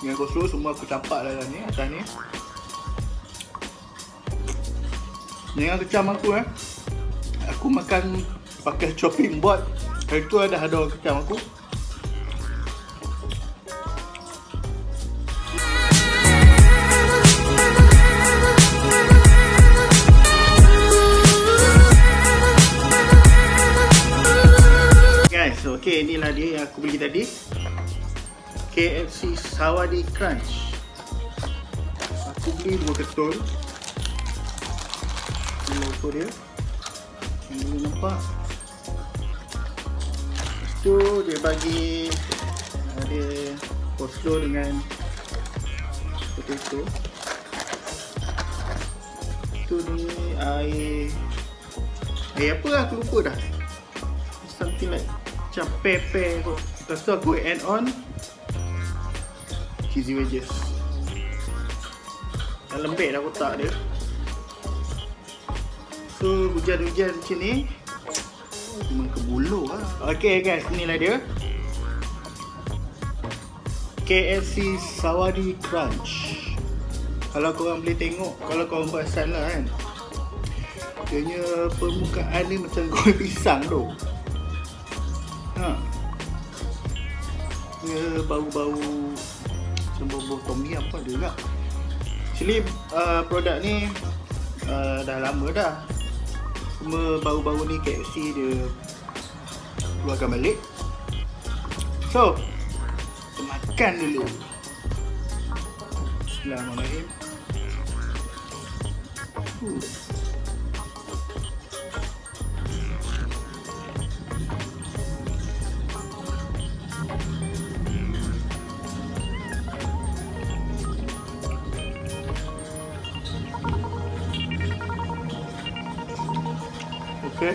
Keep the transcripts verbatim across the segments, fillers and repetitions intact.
dengan coleslaw semua aku campak dalam ni, atas ni. Dengan kecam aku eh, aku makan pakai chopping board. Hari tu ada ada orang kecam aku. Guys, okay, inilah dia yang aku beli tadi, K F C Sawadee Crunch. Aku beli dua ketul. Ini logo dia yang boleh nampak. Lepas tu dia bagi ada coleslaw dengan potato. Tu ni air air apa lah, aku lupa dah. Something like macam pepe kot. Lepas tu aku add on cheesy wedges. Dah lembek dah kotak dia. So hujan-hujan macam ni memang kebuluh lah. Okay guys, inilah dia K F C Sawadee Crunch. Kalau korang boleh tengok, kalau korang perasan lah kan, dia permukaan ni macam goreng pisang tu. Ha. Dia bau-bau macam bau-bau tom yum pun ada juga. Actually uh, produk ni uh, dah lama dah. Cuma bau-bau ni K F C dia keluarkan balik. So, kita makan dulu. Bismillahirrahmanirrahim. Uh. Okay.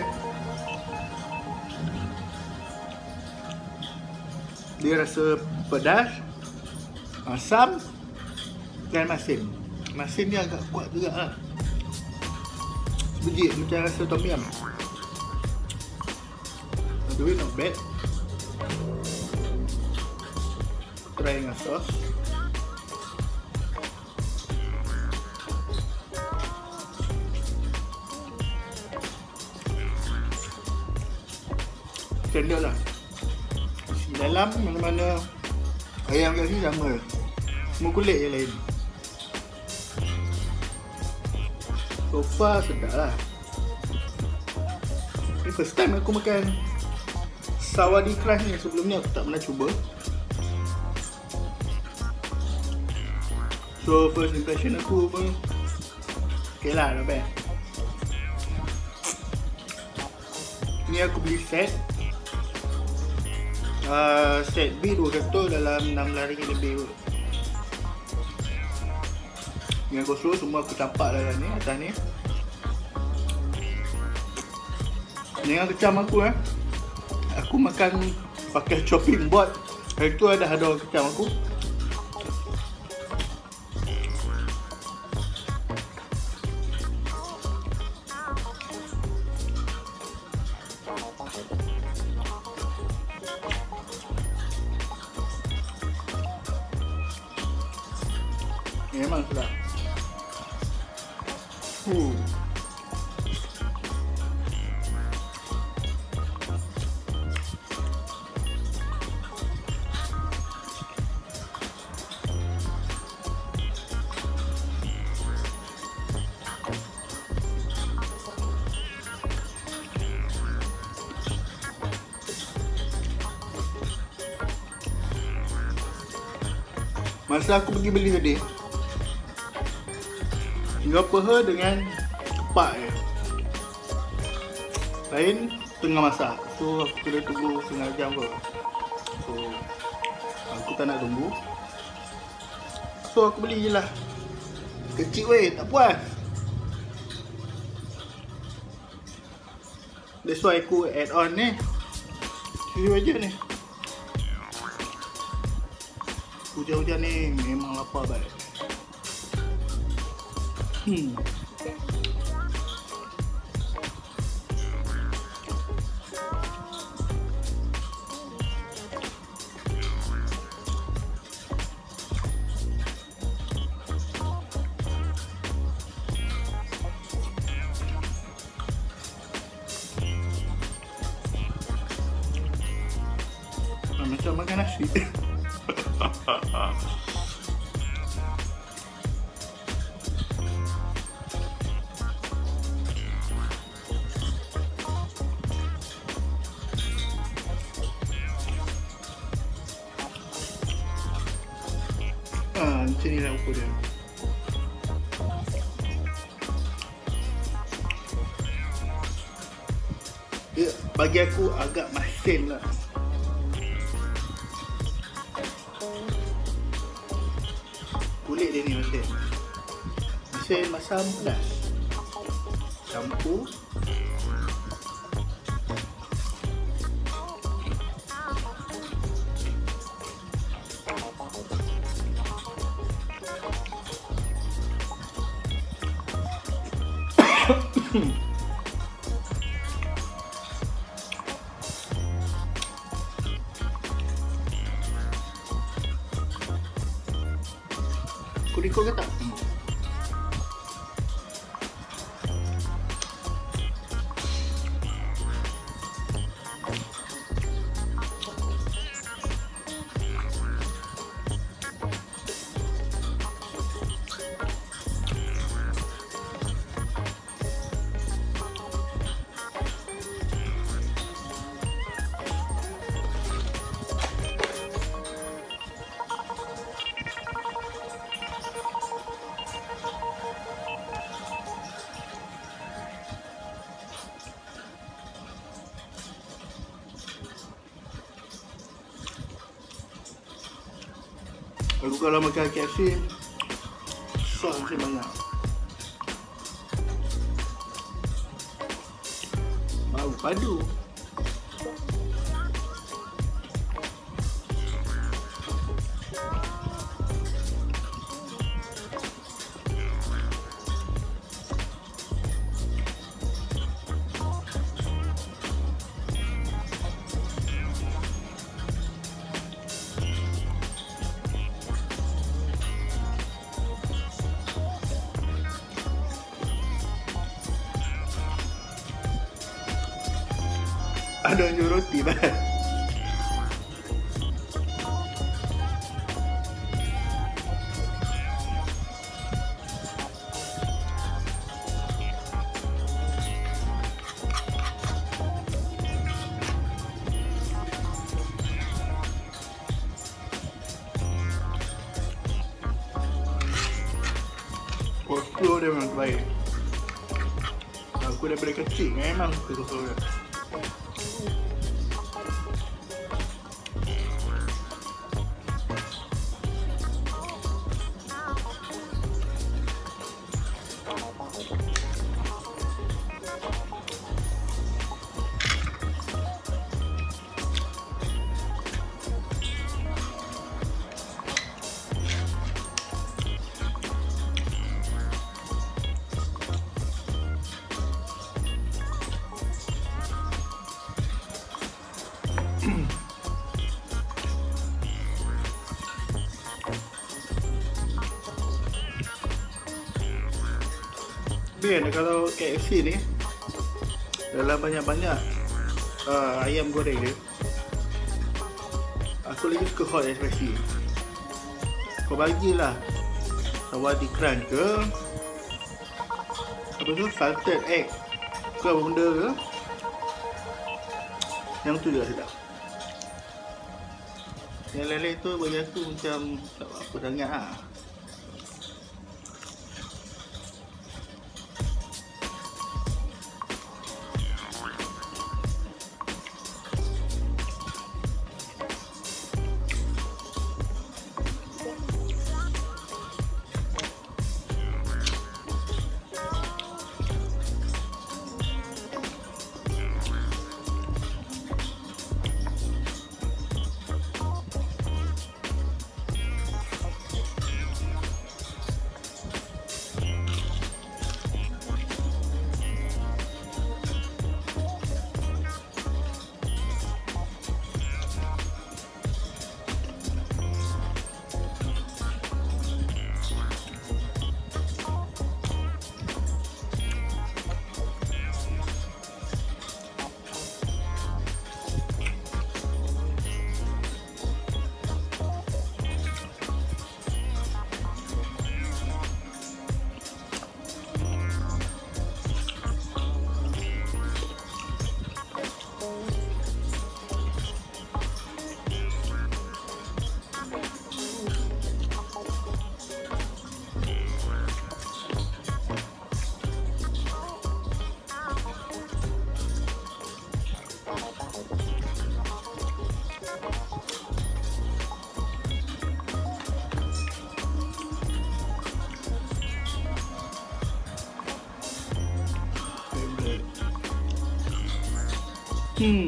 Dia rasa pedas, asam dan masin. Masin dia agak kuat juga lah. Sebiji macam rasa tom yum. Tapi not bad. Try dengan sos. Cendol lah. Di dalam mana-mana ayam kat sini sama. Semua kulit je lain. So far sedap lah. Ini first time aku makan Sawadee Crunch ni. Sebelum ni aku tak pernah cuba. So first impression aku pun okay lah, not bad. Ni aku beli set. Uh, set B dua ketul dalam enam belas ringgit lebih kot. Dengan coleslaw semua aku campak dalam ni, atas ni. Dengan kecam aku eh, aku makan pakai chopping board. Hari tu ada ada orang kecam aku. Memang sedap. Uh. Masa aku pergi beli tadi, tinggal peha dengan kepak je. Lain tengah masak. So aku kena tunggu setengah jam kot. So aku tak nak tunggu. So aku beli je lah. Kecil weh, tak puas. That's why aku add on ni. Cuba je ni. Hujan-hujan ni memang lapar balik. Hmm. susah makan nasi. Ah, macam ni lah ukur dia. Dia bagi aku agak masin lah. Kulit dia ni masin. Masin masam pedas. Campur. Kurikul ke tak? Hmm. Aku kalau makan K F C, sos mesti banyak. Bau padu. Ada yang jual roti bah. Coleslaw dia memang terbaik. Aku daripada kecil memang suka coleslaw dia. Biar kalau K F C ni dalam banyak-banyak uh, ayam goreng dia, aku lagi suka hot and spicy. Kau bagilah Sawadee Crunch ke, apa tu, salted egg ke apa benda ke, yang tu juga sedap. Yang lain-lain tu bagi aku macam tak apa sangat lah. Hmm.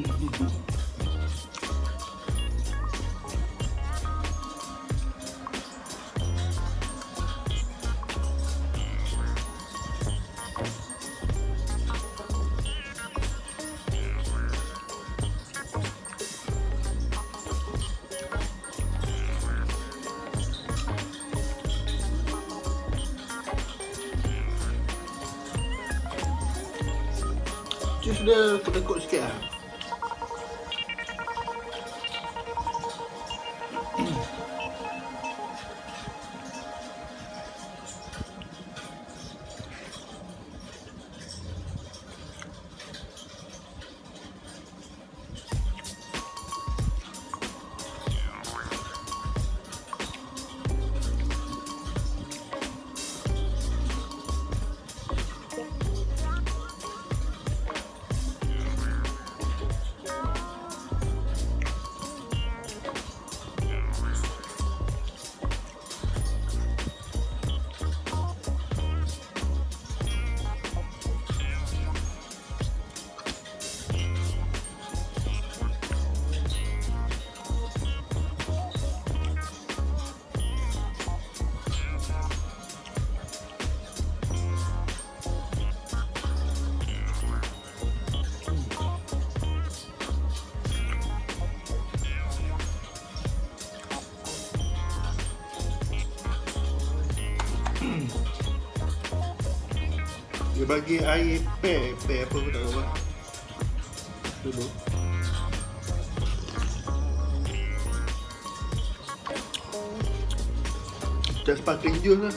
Jus dia kedekut sikit lah. Dia bagi air pe, pe apa pun tak tahu lah. Dulu. Just sparkling juice lah.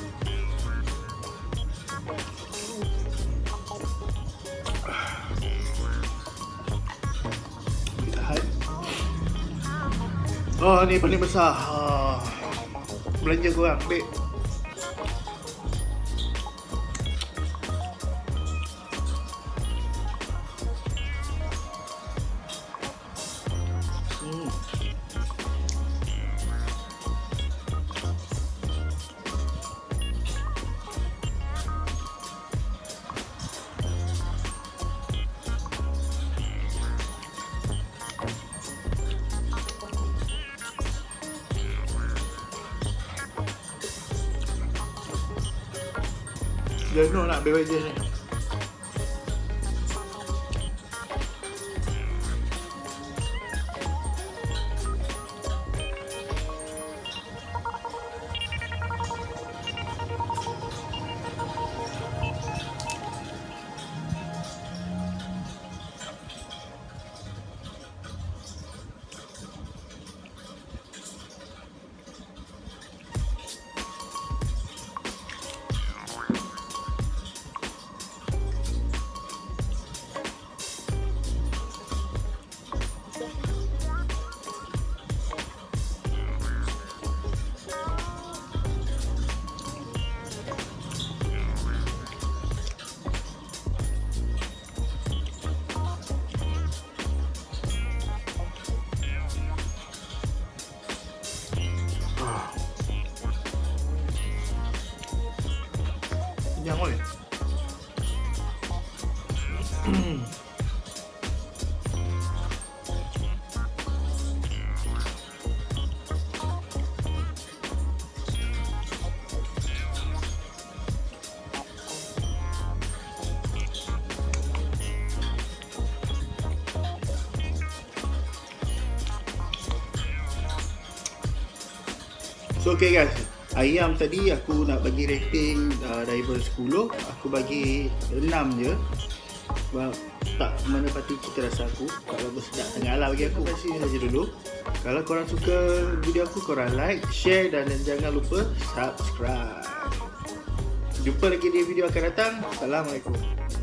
Oh, ni paling besar. Oh. Belanja korang, ambil. Hmm. Jenuh nak beverage ni. Kenyang oi. So okay guys, ayam tadi aku nak bagi rating uh, daripada sepuluh, aku bagi enam je. Sebab tak menepati cita rasa aku, tak berapa sedap sangat lah bagi aku. Sampai sini saja dulu. Kalau korang suka video aku, korang like, share dan jangan lupa subscribe. Jumpa lagi di video akan datang. Assalamualaikum.